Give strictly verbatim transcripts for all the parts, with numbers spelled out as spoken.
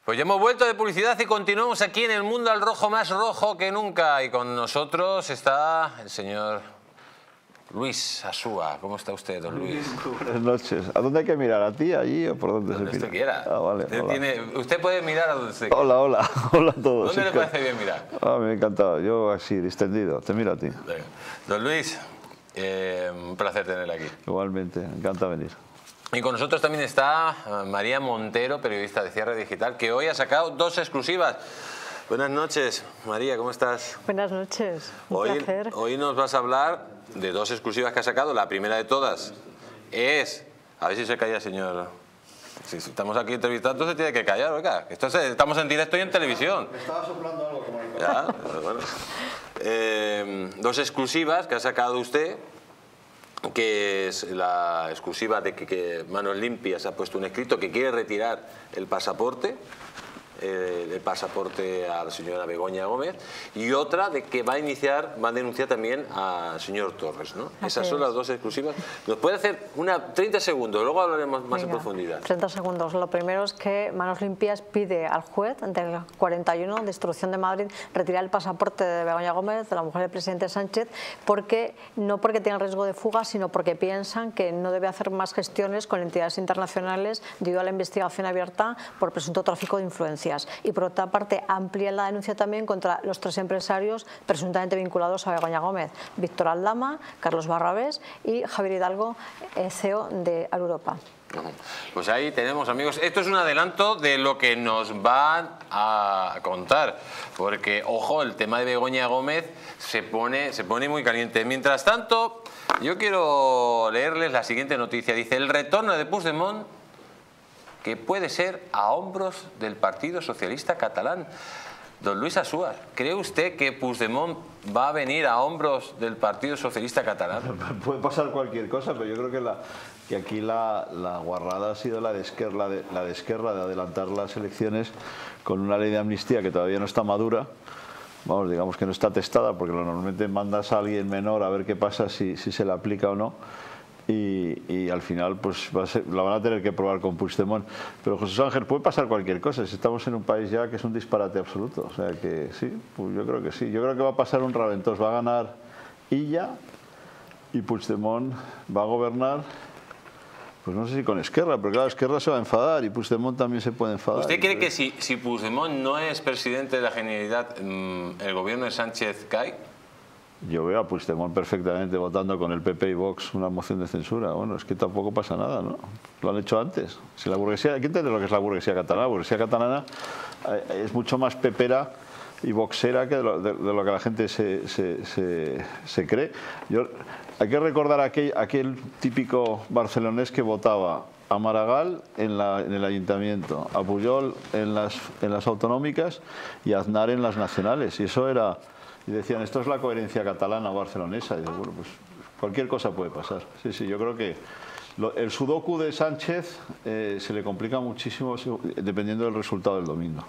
Pues ya hemos vuelto de publicidad y continuamos aquí en el mundo al rojo, más rojo que nunca. Y con nosotros está el señor Luis Asúa. ¿Cómo está usted, don Luis? Buenas noches. ¿A dónde hay que mirar? ¿A ti, allí o por dónde donde se usted mira? quiera. Ah, vale, usted, hola. tiene, usted puede mirar a donde usted quiera. Hola, hola. Hola a todos. ¿Dónde Sí, le que... parece bien mirar? Ah, me ha encantado. Yo así, distendido. Te miro a ti. Venga. Don Luis, eh, un placer tenerle aquí. Igualmente, me encanta venir. Y con nosotros también está María Montero, periodista de Cierre Digital, que hoy ha sacado dos exclusivas. Buenas noches, María, ¿cómo estás? Buenas noches, un hoy, placer. Hoy nos vas a hablar de dos exclusivas que ha sacado. La primera de todas es... A ver si se calla, señor. Si estamos aquí entrevistando, se tiene que callar, oiga. Esto es, estamos en directo y en televisión. Me estaba soplando algo como el... Ya, bueno. eh, dos exclusivas que ha sacado usted, que es la exclusiva de que, que Manos Limpias ha puesto un escrito que quiere retirar el pasaporte, eh, el pasaporte a la señora Begoña Gómez, y otra de que va a iniciar, va a denunciar también al señor Torres, ¿no? Así Esas son es. las dos exclusivas. ¿Nos puede hacer una treinta segundos? Luego hablaremos más Venga, en profundidad. treinta segundos. Lo primero es que Manos Limpias pide al juez del cuarenta y uno de Instrucción de Madrid retirar el pasaporte de Begoña Gómez, de la mujer del presidente Sánchez, porque no porque tenga riesgo de fuga, sino porque piensan que no debe hacer más gestiones con entidades internacionales debido a la investigación abierta por presunto tráfico de influencias. Y por otra parte, amplía la denuncia también contra los tres empresarios presuntamente vinculados a Begoña Gómez: Víctor Aldama, Carlos Barrabés y Javier Hidalgo, C E O de Aluropa. Pues ahí tenemos, amigos. Esto es un adelanto de lo que nos van a contar, porque, ojo, el tema de Begoña Gómez se pone, se pone muy caliente. Mientras tanto, yo quiero leerles la siguiente noticia. Dice: el retorno de Puigdemont, que puede ser a hombros del Partido Socialista Catalán. Don Luis Asúa, ¿cree usted que Puigdemont va a venir a hombros del Partido Socialista Catalán? Puede pasar cualquier cosa, pero yo creo que, la, que aquí la, la guarrada ha sido la de, Esquerra, la, de, la de Esquerra de adelantar las elecciones con una ley de amnistía que todavía no está madura. Vamos, digamos que no está testada, porque normalmente mandas a alguien menor a ver qué pasa, si, si se le aplica o no. Y, y al final pues va a ser, la van a tener que probar con Puigdemont. Pero José Ángel, puede pasar cualquier cosa. Si estamos en un país ya que es un disparate absoluto. O sea que sí, pues yo creo que sí. Yo creo que va a pasar un ralentón. Va a ganar Illa y Puigdemont va a gobernar. Pues no sé si con Esquerra, pero claro, Esquerra se va a enfadar y Puigdemont también se puede enfadar. ¿Usted cree que si, si Puigdemont no es presidente de la Generalitat, el gobierno de Sánchez cae? Yo veo a Puigdemont perfectamente votando con el P P y Vox una moción de censura. Bueno, es que tampoco pasa nada, ¿no? Lo han hecho antes. Si la burguesía, hay que entender lo que es la burguesía catalana. La burguesía catalana es mucho más pepera y boxera que de lo, de, de lo que la gente se, se, se, se cree. Yo, hay que recordar aquel, aquel típico barcelonés que votaba a Maragall en, la, en el ayuntamiento, a Pujol en las, en las autonómicas y a Aznar en las nacionales. Y eso era... Y decían, esto es la coherencia catalana o barcelonesa. Y digo, bueno, pues cualquier cosa puede pasar. Sí, sí, yo creo que lo, el sudoku de Sánchez eh, se le complica muchísimo dependiendo del resultado del domingo.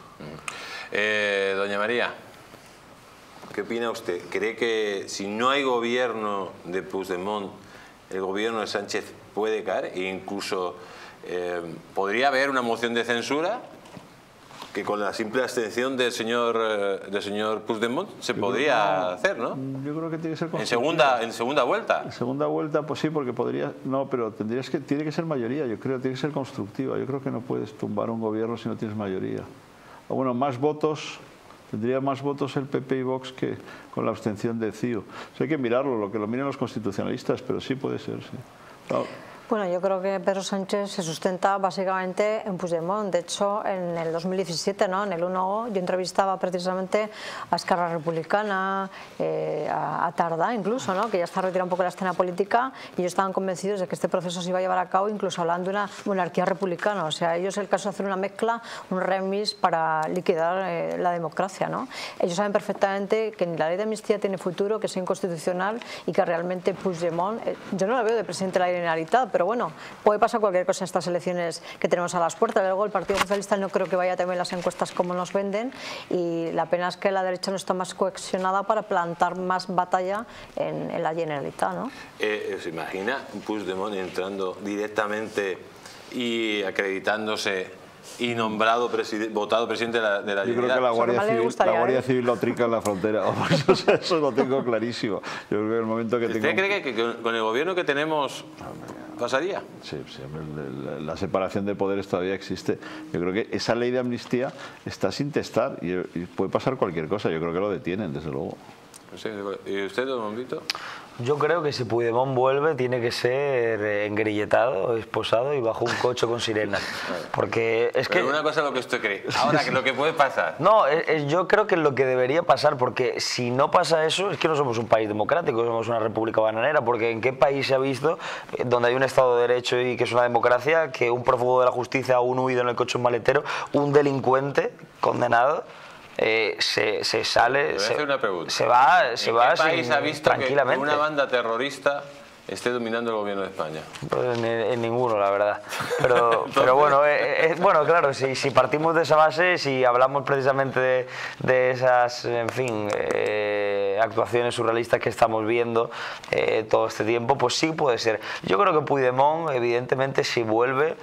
Eh, doña María, ¿qué opina usted? ¿Cree que si no hay gobierno de Puigdemont, el gobierno de Sánchez puede caer e incluso eh, podría haber una moción de censura? Que con la simple abstención del señor, del señor Puigdemont se yo podría no, hacer, ¿no? Yo creo que tiene que ser en segunda en segunda vuelta. En segunda vuelta, pues sí, porque podría... No, pero tendrías que tiene que ser mayoría, yo creo, tiene que ser constructiva. Yo creo que no puedes tumbar un gobierno si no tienes mayoría. O bueno, más votos... Tendría más votos el P P y Vox que con la abstención de C I U. O sea, hay que mirarlo, lo que lo miren los constitucionalistas, pero sí puede ser, sí. Claro. Bueno, yo creo que Pedro Sánchez se sustenta básicamente en Puigdemont. De hecho, en el dos mil diecisiete, ¿no? En el uno, yo entrevistaba precisamente a Esquerra Republicana, eh, a, a Tardá incluso, ¿no? Que ya está retirado un poco de la escena política, y ellos estaban convencidos de que este proceso se iba a llevar a cabo, incluso hablando de una monarquía republicana. O sea, ellos el caso de hacer una mezcla, un remix para liquidar eh, la democracia, ¿no? Ellos saben perfectamente que ni la ley de amnistía tiene futuro, que es inconstitucional y que realmente Puigdemont, eh, yo no la veo de presidente de la Generalitat, pero bueno, puede pasar cualquier cosa en estas elecciones que tenemos a las puertas. Luego el Partido Socialista no creo que vaya también las encuestas como nos venden, y la pena es que la derecha no está más cohesionada para plantar más batalla en, en la Generalitat, ¿no? Eh, ¿Se imagina Puigdemont entrando directamente y acreditándose y nombrado preside votado presidente de la, de la Yo creo que la Guardia, Civil, la Guardia Civil lo trinca en la frontera. O sea, eso lo tengo clarísimo. Yo creo que el momento que ¿Usted tengo... cree que, que con el gobierno que tenemos pasaría? Sí, sí, la, la separación de poderes todavía existe. Yo creo que esa ley de amnistía está sin testar y, y puede pasar cualquier cosa. Yo creo que lo detienen, desde luego. ¿Y usted, don Bombito? Yo creo que si Puigdemont vuelve tiene que ser engrilletado, esposado y bajo un coche con sirenas. Porque es Pero que... una cosa es lo que usted cree. Ahora, que lo que puede pasar. No, es, es, yo creo que es lo que debería pasar, porque si no pasa eso, es que no somos un país democrático, somos una república bananera, porque ¿en qué país se ha visto, donde hay un Estado de Derecho y que es una democracia, que un prófugo de la justicia, un huido en el coche un maletero, un delincuente condenado, Eh, se, se sale, se, se va, se ¿En va qué país sin, ha visto tranquilamente. que una banda terrorista esté dominando el gobierno de España? Pues en, en ninguno, la verdad. Pero, pero bueno, eh, eh, bueno, claro, si, si partimos de esa base, si hablamos precisamente de, de esas, en fin, eh, actuaciones surrealistas que estamos viendo eh, todo este tiempo, pues sí puede ser. Yo creo que Puigdemont, evidentemente, si vuelve,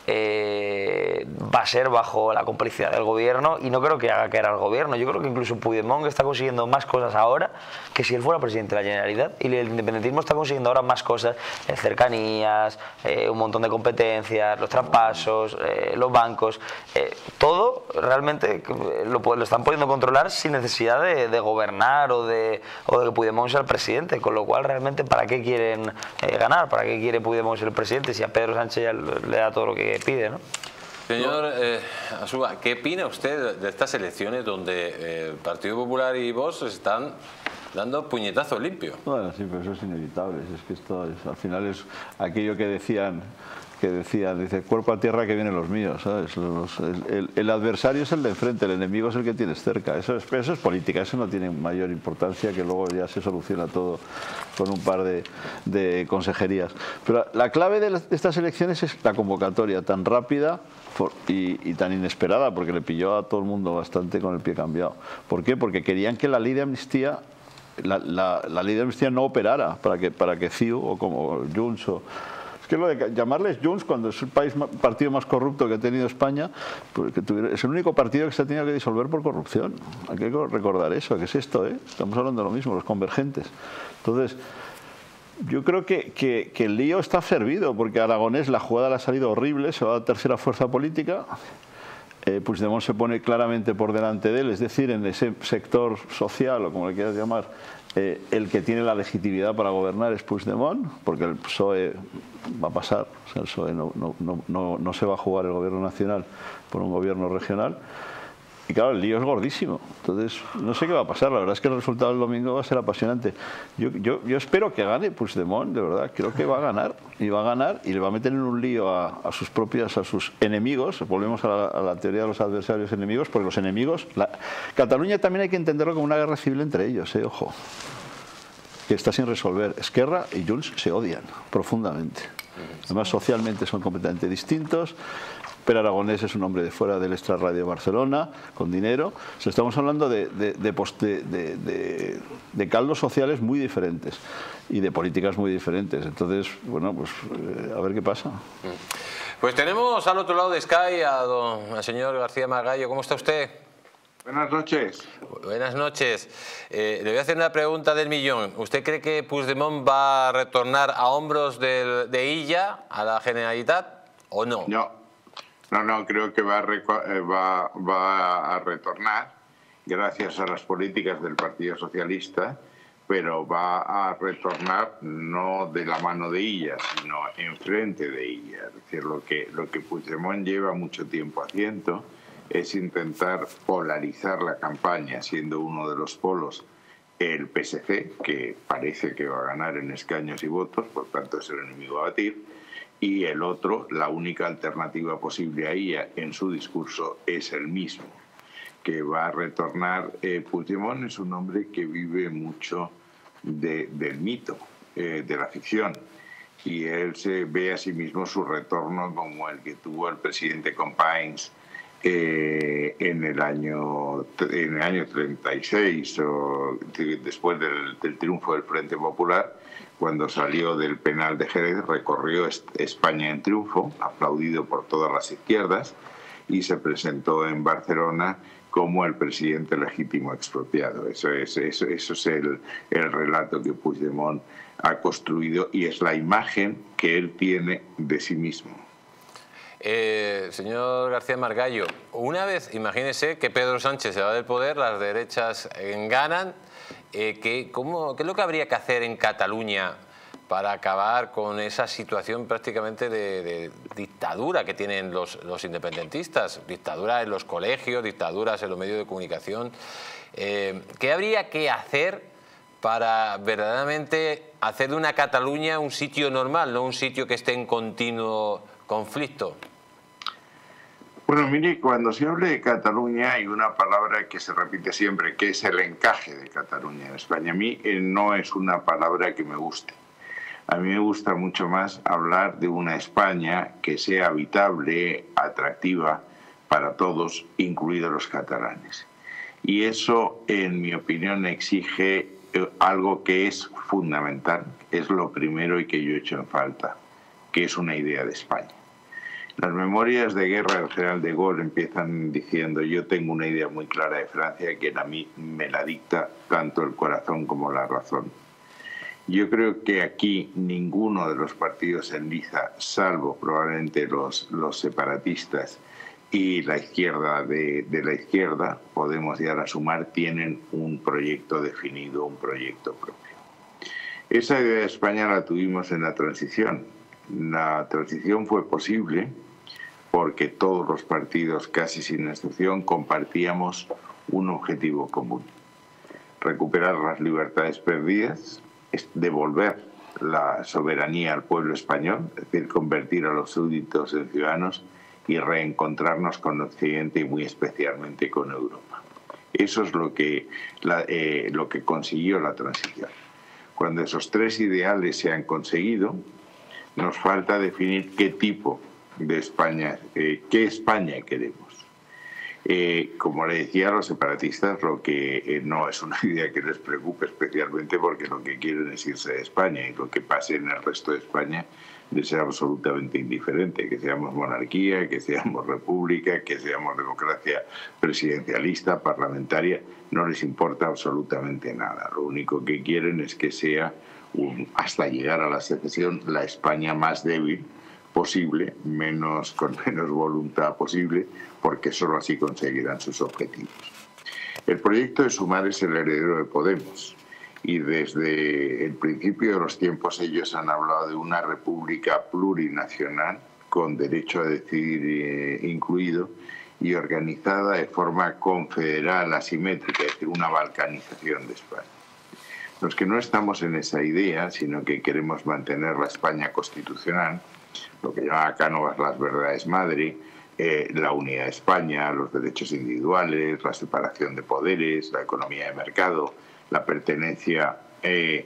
Eh, va a ser bajo la complicidad del gobierno, y no creo que haga caer al gobierno. Yo creo que incluso Puigdemont está consiguiendo más cosas ahora que si él fuera presidente de la Generalitat, y el independentismo está consiguiendo ahora más cosas, eh, cercanías, eh, un montón de competencias, los traspasos, eh, los bancos, eh, todo realmente lo, lo están pudiendo controlar sin necesidad de, de gobernar o de, o de que Puigdemont sea el presidente, con lo cual realmente ¿para qué quieren eh, ganar? ¿Para qué quiere Puigdemont ser el presidente si a Pedro Sánchez ya le da todo lo que pide, ¿no? Señor eh, Asuba, ¿qué opina usted de estas elecciones donde eh, el Partido Popular y Vox están dando puñetazo limpio? Bueno, sí, pero eso es inevitable. Es que esto es, al final es aquello que decían, que decían, dice, cuerpo a tierra que vienen los míos, ¿sabes? Los, el, el, el adversario es el de enfrente, el enemigo es el que tienes cerca. Eso es, eso es política, eso no tiene mayor importancia, que luego ya se soluciona todo con un par de, de consejerías. Pero la clave de, las, de estas elecciones es la convocatoria tan rápida por, y, y tan inesperada, porque le pilló a todo el mundo bastante con el pie cambiado. ¿Por qué? Porque querían que la ley de amnistía, la, la, la ley de amnistía no operara para que, para que C I U o como Junts o... que lo de llamarles Junts cuando es el país, partido más corrupto que ha tenido España, porque tuviera, es el único partido que se ha tenido que disolver por corrupción. Hay que recordar eso, que es esto, ¿eh? Estamos hablando de lo mismo, los convergentes. Entonces, yo creo que, que, que el lío está servido, porque a Aragonés la jugada le ha salido horrible, se va a la tercera fuerza política. Eh, Puigdemont se pone claramente por delante de él, es decir, en ese sector social, o como le quieras llamar, Eh, el que tiene la legitimidad para gobernar es Puigdemont, porque el P S O E va a pasar, o sea, el P S O E no, no, no, no, no se va a jugar el gobierno nacional por un gobierno regional, y claro, el lío es gordísimo. Entonces, no sé qué va a pasar, la verdad es que el resultado del domingo va a ser apasionante. Yo, yo, yo espero que gane Puigdemont, de verdad, creo que va a ganar, y va a ganar, y le va a meter en un lío a, a sus propias, a sus enemigos. Volvemos a la, a la teoría de los adversarios enemigos, porque los enemigos, la, Cataluña también hay que entenderlo como una guerra civil entre ellos, eh, ojo, que está sin resolver. Esquerra y Junts se odian profundamente, además socialmente son completamente distintos. Pero Aragonés es un hombre de fuera del extrarradio de Barcelona, con dinero. O sea, estamos hablando de, de, de, de, de, de caldos sociales muy diferentes y de políticas muy diferentes. Entonces, bueno, pues eh, a ver qué pasa. Pues tenemos al otro lado de Sky a don, al señor García Margallo. ¿Cómo está usted? Buenas noches. Buenas noches. Eh, le voy a hacer una pregunta del millón. ¿Usted cree que Puigdemont va a retornar a hombros del, de Illa a la Generalitat o no? No. No, no, creo que va a, va, va a retornar gracias a las políticas del Partido Socialista, pero va a retornar no de la mano de Illa, sino enfrente de Illa. Es decir, lo que, lo que Puigdemont lleva mucho tiempo haciendo es intentar polarizar la campaña, siendo uno de los polos el P S C, que parece que va a ganar en escaños y votos, por tanto es el enemigo a batir, y el otro, la única alternativa posible a ella en su discurso es el mismo, que va a retornar. Eh, Puigdemont es un hombre que vive mucho de, del mito, eh, de la ficción, y él se ve a sí mismo su retorno como el que tuvo el presidente Companys eh, en el año en el año treinta y seis, o después del, del triunfo del Frente Popular, cuando salió del penal de Jerez, recorrió España en triunfo, aplaudido por todas las izquierdas, y se presentó en Barcelona como el presidente legítimo expropiado. Eso es, eso, eso es el, el relato que Puigdemont ha construido y es la imagen que él tiene de sí mismo. Eh, señor García Margallo, una vez, imagínese que Pedro Sánchez se va del poder, las derechas eh, ganan, eh, ¿qué, cómo, ¿qué es lo que habría que hacer en Cataluña para acabar con esa situación prácticamente de, de dictadura que tienen los, los independentistas? Dictadura en los colegios, dictaduras en los medios de comunicación. Eh, ¿Qué habría que hacer para verdaderamente hacer de una Cataluña un sitio normal, no un sitio que esté en continuo conflicto? Bueno, mire, cuando se habla de Cataluña hay una palabra que se repite siempre, que es el encaje de Cataluña en España. A mí eh, no es una palabra que me guste. A mí me gusta mucho más hablar de una España que sea habitable, atractiva para todos, incluidos los catalanes. Y eso, en mi opinión, exige algo que es fundamental, es lo primero y que yo he hecho en falta, que es una idea de España. Las memorias de guerra del general de Gaulle empiezan diciendo: yo tengo una idea muy clara de Francia que a mí me la dicta tanto el corazón como la razón. Yo creo que aquí ninguno de los partidos en liza, salvo probablemente los, los separatistas y la izquierda de, de la izquierda, Podemos llegar a sumar, tienen un proyecto definido, un proyecto propio. Esa idea de España la tuvimos en la transición. La transición fue posible porque todos los partidos, casi sin excepción, compartíamos un objetivo común: recuperar las libertades perdidas, devolver la soberanía al pueblo español, es decir, convertir a los súbditos en ciudadanos y reencontrarnos con Occidente y muy especialmente con Europa. Eso es lo que, la, eh, lo que consiguió la transición. Cuando esos tres ideales se han conseguido, nos falta definir qué tipo de España, eh, qué España queremos. Eh, como le decía a los separatistas, lo que eh, no es una idea que les preocupe especialmente, porque lo que quieren es irse de España, y lo que pase en el resto de España les sea absolutamente indiferente, que seamos monarquía, que seamos república, que seamos democracia presidencialista, parlamentaria, no les importa absolutamente nada. Lo único que quieren es que sea, un, hasta llegar a la secesión, la España más débil posible, menos, con menos voluntad posible, porque solo así conseguirán sus objetivos. El proyecto de Sumar es el heredero de Podemos, y desde el principio de los tiempos ellos han hablado de una república plurinacional con derecho a decidir eh, incluido y organizada de forma confederal asimétrica, es decir, una balcanización de España. Los que no estamos en esa idea, sino que queremos mantener la España constitucional, lo que llaman Cánovas las verdades madre, eh, la unidad de España, los derechos individuales, la separación de poderes, la economía de mercado, la pertenencia eh,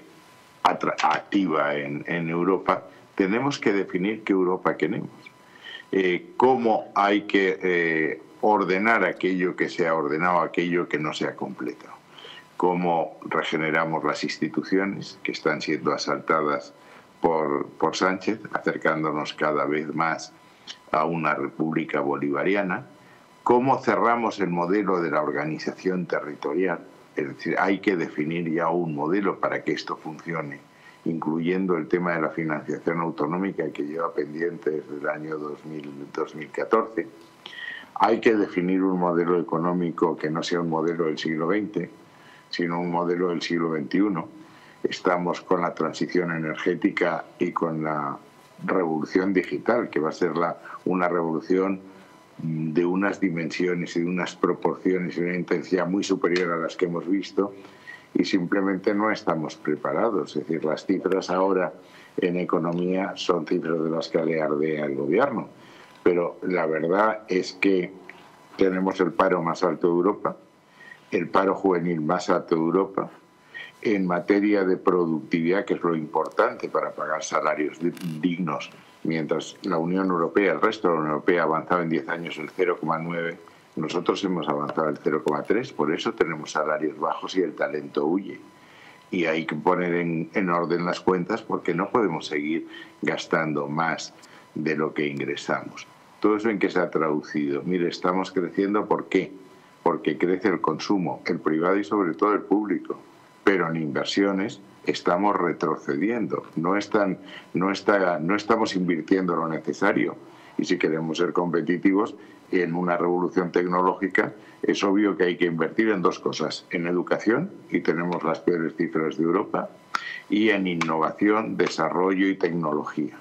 activa en, en Europa, tenemos que definir qué Europa queremos. Eh, cómo hay que eh, ordenar aquello que se ha ordenado, aquello que no se ha completado. Cómo regeneramos las instituciones que están siendo asaltadas por, por Sánchez, acercándonos cada vez más a una república bolivariana. Cómo cerramos el modelo de la organización territorial. Es decir, hay que definir ya un modelo para que esto funcione, incluyendo el tema de la financiación autonómica que lleva pendiente desde el año dos mil, dos mil catorce. Hay que definir un modelo económico que no sea un modelo del siglo veinte, sino un modelo del siglo veintiuno. Estamos con la transición energética y con la revolución digital, que va a ser la, una revolución de unas dimensiones y de unas proporciones y una intensidad muy superior a las que hemos visto, y simplemente no estamos preparados. Es decir, las cifras ahora en economía son cifras de las que alardea el gobierno, pero la verdad es que tenemos el paro más alto de Europa, el paro juvenil más alto de Europa. En materia de productividad, que es lo importante para pagar salarios dignos, mientras la Unión Europea, el resto de la Unión Europea ha avanzado en diez años el cero coma nueve, nosotros hemos avanzado el cero coma tres, por eso tenemos salarios bajos y el talento huye. Y hay que poner en, en orden las cuentas, porque no podemos seguir gastando más de lo que ingresamos. ¿Todo eso en qué se ha traducido? Mire, estamos creciendo, ¿por qué? Porque crece el consumo, el privado y sobre todo el público. Pero en inversiones estamos retrocediendo, no, están, no, está, no estamos invirtiendo lo necesario. Y si queremos ser competitivos en una revolución tecnológica, es obvio que hay que invertir en dos cosas: en educación, y tenemos las peores cifras de Europa, y en innovación, desarrollo y tecnología.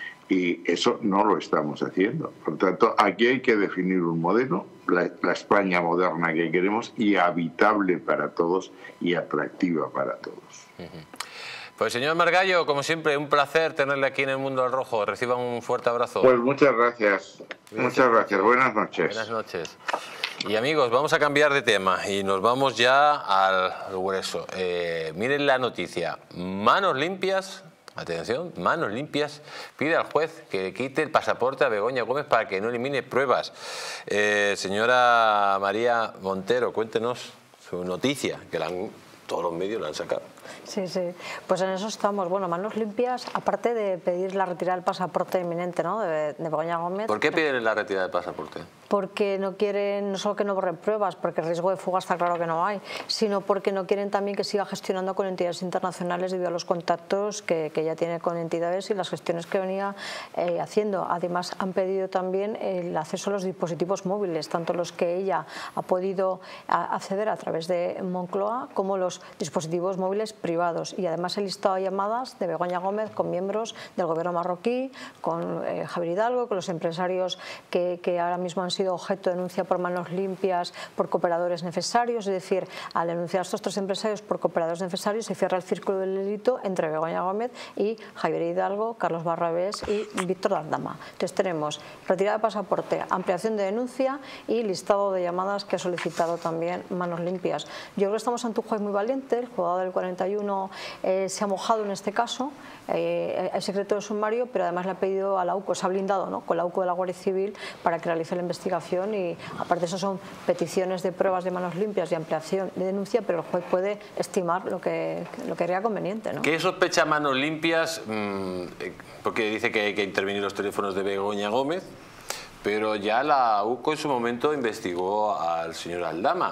Y eso no lo estamos haciendo. Por tanto, aquí hay que definir un modelo, la, la España moderna que queremos, y habitable para todos y atractiva para todos. Uh-huh. Pues señor Margallo, como siempre, un placer tenerle aquí en el Mundo al Rojo. Reciba un fuerte abrazo. Pues muchas gracias. Muchas gracias. Buenas noches. Buenas noches. Y amigos, vamos a cambiar de tema y nos vamos ya al grueso. Eh, miren la noticia. Manos limpias. Atención, manos limpias, pide al juez que le quite el pasaporte a Begoña Gómez para que no elimine pruebas. Eh, señora María Montero, cuéntenos su noticia, que la han, todos los medios la han sacado. Sí, sí, pues en eso estamos. Bueno, manos limpias, aparte de pedir la retirada del pasaporte inminente, ¿no?, de, de Begoña Gómez. ¿Por qué piden la retirada del pasaporte? Porque no quieren, no solo que no borren pruebas, porque el riesgo de fuga está claro que no hay, sino porque no quieren también que siga gestionando con entidades internacionales debido a los contactos que, que ya tiene con entidades y las gestiones que venía eh, haciendo. Además, han pedido también el acceso a los dispositivos móviles, tanto los que ella ha podido acceder a través de Moncloa como los dispositivos móviles privados. Y además el listado de llamadas de Begoña Gómez con miembros del gobierno marroquí, con eh, Javier Hidalgo, con los empresarios que, que ahora mismo han sido sido objeto de denuncia por manos limpias por cooperadores necesarios. Es decir, al denunciar a estos tres empresarios por cooperadores necesarios se cierra el círculo del delito entre Begoña Gómez y Javier Hidalgo, Carlos Barrabés y Víctor Aldama. Entonces tenemos retirada de pasaporte, ampliación de denuncia y listado de llamadas que ha solicitado también manos limpias. Yo creo que estamos ante un juez muy valiente. El juzgado del cuarenta y uno eh, se ha mojado en este caso. Eh, hay secreto de sumario, pero además le ha pedido a la U C O, se ha blindado, ¿no?, con la U C O de la Guardia Civil para que realice la investigación, y aparte de eso son peticiones de pruebas de manos limpias y ampliación de denuncia, pero el juez puede estimar lo que, lo que crea conveniente, ¿no? ¿Qué sospecha manos limpias? Mmm, porque dice que hay que intervenir los teléfonos de Begoña Gómez, pero ya la U C O en su momento investigó al señor Aldama.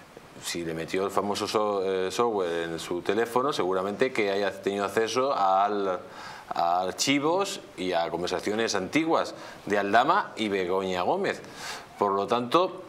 Si le metió el famoso so, eh, software en su teléfono, seguramente que haya tenido acceso al, a archivos y a conversaciones antiguas de Aldama y Begoña Gómez. Por lo tanto,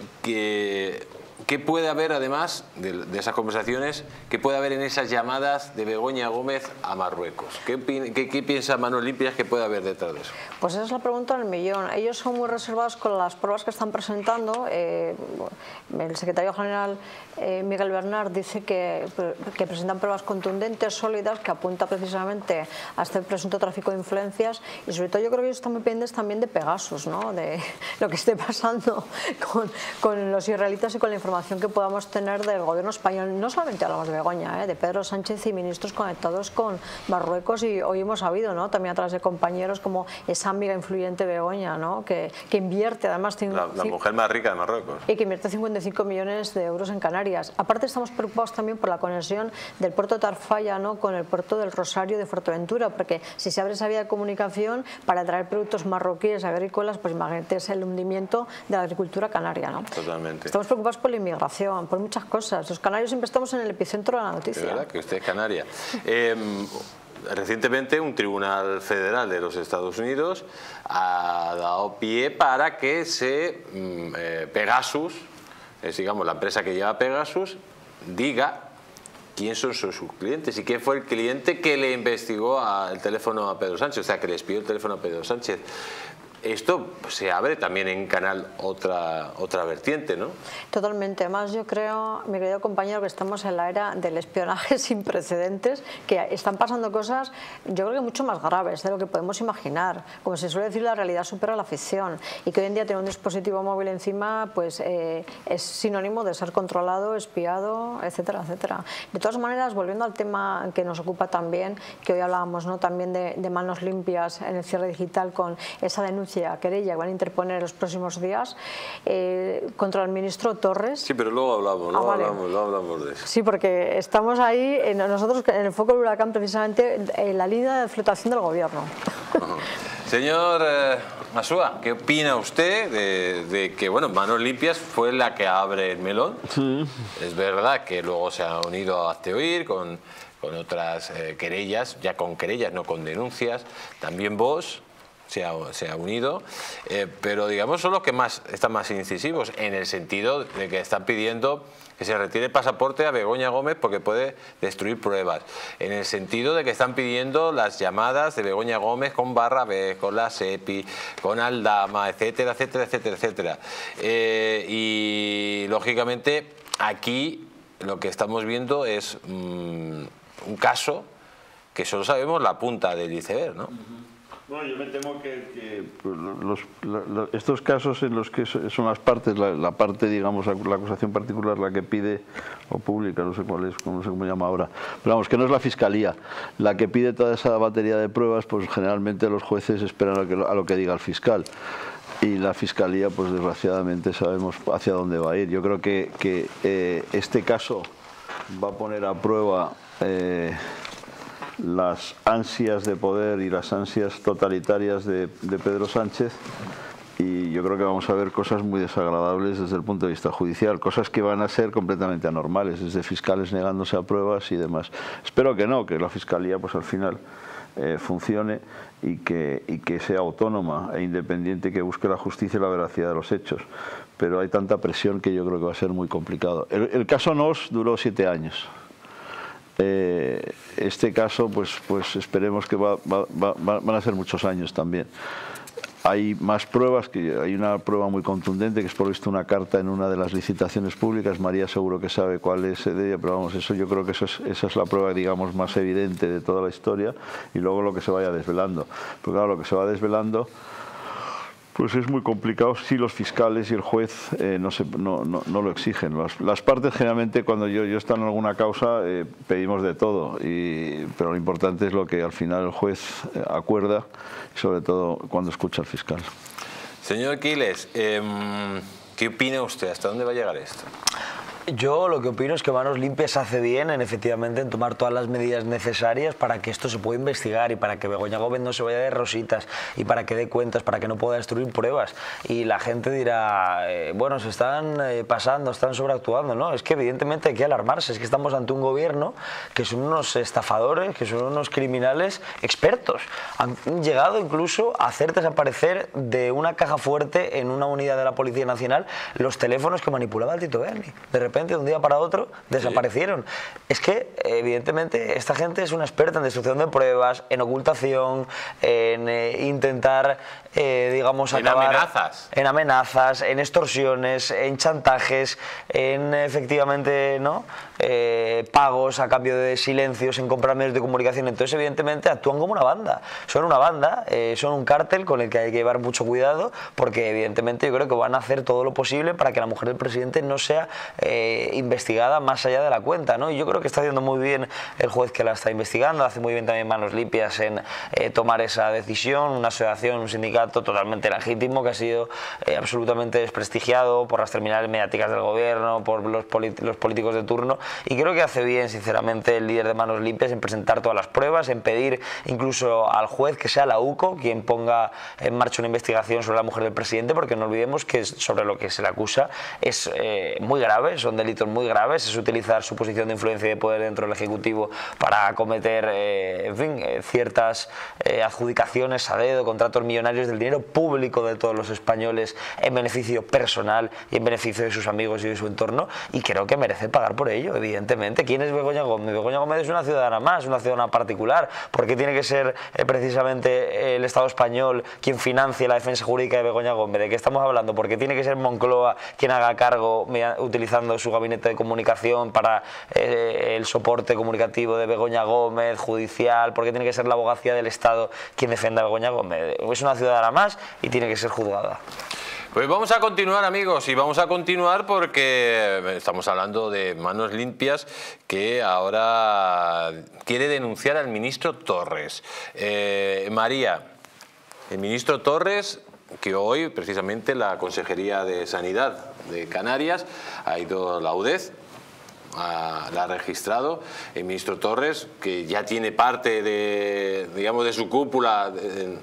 que, ¿qué puede haber además de, de esas conversaciones? ¿Qué puede haber en esas llamadas de Begoña Gómez a Marruecos? ¿Qué, qué, qué piensa Manos Limpias que puede haber detrás de eso? Pues esa es la pregunta del millón. Ellos son muy reservados con las pruebas que están presentando. Eh, el secretario general eh, Miguel Bernard dice que, que presentan pruebas contundentes, sólidas, que apunta precisamente a este presunto tráfico de influencias, y sobre todo yo creo que ellos están muy pendientes también de Pegasus, ¿no?, de lo que esté pasando con, con los israelitas y con la información que podamos tener del gobierno español. No solamente hablamos de Begoña, ¿eh?, de Pedro Sánchez y ministros conectados con Marruecos, y hoy hemos sabido, ¿no?, también a través de compañeros, como esa amiga influyente Begoña, ¿no?, que, que invierte además... La, la mujer más rica de Marruecos. Y que invierte cincuenta y cinco millones de euros en Canarias. Aparte estamos preocupados también por la conexión del puerto de Tarfaya, ¿no?, con el puerto del Rosario de Fuerteventura, porque si se abre esa vía de comunicación para traer productos marroquíes agrícolas, pues imagínate, es el hundimiento de la agricultura canaria, ¿no? Totalmente. Estamos preocupados por la inmigración, por muchas cosas. Los canarios siempre estamos en el epicentro de la noticia. De verdad que usted es canaria. eh, Recientemente un tribunal federal de los Estados Unidos ha dado pie para que se eh, Pegasus, es digamos la empresa que lleva Pegasus, diga quién son sus clientes y quién fue el cliente que le investigó el teléfono a Pedro Sánchez, o sea, que le espió el teléfono a Pedro Sánchez. Esto se abre también en Canal otra, otra vertiente, ¿no? Totalmente. Además, yo creo, mi querido compañero, que estamos en la era del espionaje sin precedentes, que están pasando cosas, yo creo que mucho más graves de lo que podemos imaginar. Como se suele decir, la realidad supera la ficción, y que hoy en día tener un dispositivo móvil encima pues eh, es sinónimo de ser controlado, espiado, etcétera, etcétera. De todas maneras, volviendo al tema que nos ocupa también, que hoy hablábamos, ¿no?, también de, de manos limpias en el cierre digital, con esa denuncia denuncia, querella que van a interponer en los próximos días eh, contra el ministro Torres. Sí, pero luego hablamos, luego, ah, vale. hablamos, luego hablamos de eso. Sí, porque estamos ahí, en, nosotros en el foco del huracán, precisamente en la línea de flotación del gobierno. Señor eh, Masúa, ¿qué opina usted de, de que, bueno, Manos Limpias fue la que abre el melón? Sí. Es verdad que luego se ha unido a Hazte Oír con, con otras eh, querellas, ya con querellas, no con denuncias. También Vox se ha, se ha unido, eh, pero digamos son los que más están más incisivos, en el sentido de que están pidiendo que se retire el pasaporte a Begoña Gómez porque puede destruir pruebas, en el sentido de que están pidiendo las llamadas de Begoña Gómez con Barrabés, con la SEPI, con Aldama, etcétera, etcétera, etcétera, etcétera. Eh, y lógicamente aquí lo que estamos viendo es mmm, un caso que solo sabemos la punta del iceberg, ¿no? Bueno, yo me temo que, que los, la, la, estos casos en los que son las partes, la, la parte, digamos, la, la acusación particular, la que pide, o pública, no sé cuál es, no sé cómo se llama ahora, pero vamos, que no es la Fiscalía, la que pide toda esa batería de pruebas, pues generalmente los jueces esperan a lo que, a lo que diga el fiscal. Y la Fiscalía, pues desgraciadamente sabemos hacia dónde va a ir. Yo creo que, que eh, este caso va a poner a prueba Eh, las ansias de poder y las ansias totalitarias de, de Pedro Sánchez, y yo creo que vamos a ver cosas muy desagradables desde el punto de vista judicial, cosas que van a ser completamente anormales, desde fiscales negándose a pruebas y demás. Espero que no, que la Fiscalía pues al final eh, funcione y que, y que sea autónoma e independiente, que busque la justicia y la veracidad de los hechos, pero hay tanta presión que yo creo que va a ser muy complicado. El, el caso Nos duró siete años. Eh, este caso, pues, pues esperemos que va, va, va, van a ser muchos años también. Hay más pruebas, que hay una prueba muy contundente, que es por visto una carta en una de las licitaciones públicas. María seguro que sabe cuál es de ella, pero vamos, eso yo creo que eso es, esa es la prueba, digamos, más evidente de toda la historia, y luego lo que se vaya desvelando. Porque claro, lo que se va desvelando pues es muy complicado si los fiscales y el juez eh, no, se, no, no, no lo exigen. Las, las partes generalmente, cuando yo, yo estoy en alguna causa, eh, pedimos de todo, y, pero lo importante es lo que al final el juez eh, acuerda, y sobre todo cuando escucha al fiscal. Señor Quiles, eh, ¿qué opina usted? ¿Hasta dónde va a llegar esto? Yo lo que opino es que Manos Limpias hace bien en efectivamente en tomar todas las medidas necesarias para que esto se pueda investigar y para que Begoña Gómez no se vaya de rositas y para que dé cuentas, para que no pueda destruir pruebas. Y la gente dirá, eh, bueno, se están eh, pasando, están sobreactuando, ¿no? Es que evidentemente hay que alarmarse, es que estamos ante un gobierno que son unos estafadores, que son unos criminales expertos. Han llegado incluso a hacer desaparecer de una caja fuerte en una unidad de la Policía Nacional los teléfonos que manipulaba el Tito Berni. De repente, de un día para otro, desaparecieron. Sí. Es que, evidentemente, esta gente es una experta en destrucción de pruebas, en ocultación, en eh, intentar, eh, digamos, en acabar... amenazas. En amenazas, en extorsiones, en chantajes, en, efectivamente, ¿no? Eh, pagos a cambio de silencios, en comprar medios de comunicación. Entonces, evidentemente, actúan como una banda. Son una banda, eh, son un cártel con el que hay que llevar mucho cuidado, porque, evidentemente, yo creo que van a hacer todo lo posible para que la mujer del presidente no sea... Eh, investigada más allá de la cuenta, ¿no? Y yo creo que está haciendo muy bien el juez que la está investigando, hace muy bien también Manos Limpias en eh, tomar esa decisión, una asociación, un sindicato totalmente legítimo que ha sido eh, absolutamente desprestigiado por las terminales mediáticas del gobierno, por los, los políticos de turno, y creo que hace bien, sinceramente, el líder de Manos Limpias en presentar todas las pruebas, en pedir incluso al juez que sea la U C O quien ponga en marcha una investigación sobre la mujer del presidente, porque no olvidemos que sobre lo que se le acusa es eh, muy grave, son delitos muy graves, es utilizar su posición de influencia y de poder dentro del Ejecutivo para cometer eh, en fin, eh, ciertas eh, adjudicaciones a dedo, contratos millonarios del dinero público de todos los españoles en beneficio personal y en beneficio de sus amigos y de su entorno, y creo que merece pagar por ello, evidentemente. ¿Quién es Begoña Gómez? Begoña Gómez es una ciudadana más, una ciudadana particular. ¿Por qué tiene que ser eh, precisamente el Estado español quien financie la defensa jurídica de Begoña Gómez? ¿De qué estamos hablando? ¿Por qué tiene que ser Moncloa quien haga cargo utilizando su gabinete de comunicación para eh, el soporte comunicativo de Begoña Gómez, judicial? ¿Por qué tiene que ser la abogacía del Estado quien defienda a Begoña Gómez? Es una ciudadana más y tiene que ser juzgada. Pues vamos a continuar, amigos, y vamos a continuar porque estamos hablando de Manos Limpias, que ahora quiere denunciar al ministro Torres. Eh, María, el ministro Torres que hoy precisamente la Consejería de Sanidad de Canarias ha ido a la U D E Z, a, la ha registrado el ministro Torres, que ya tiene parte de, digamos, de su cúpula en,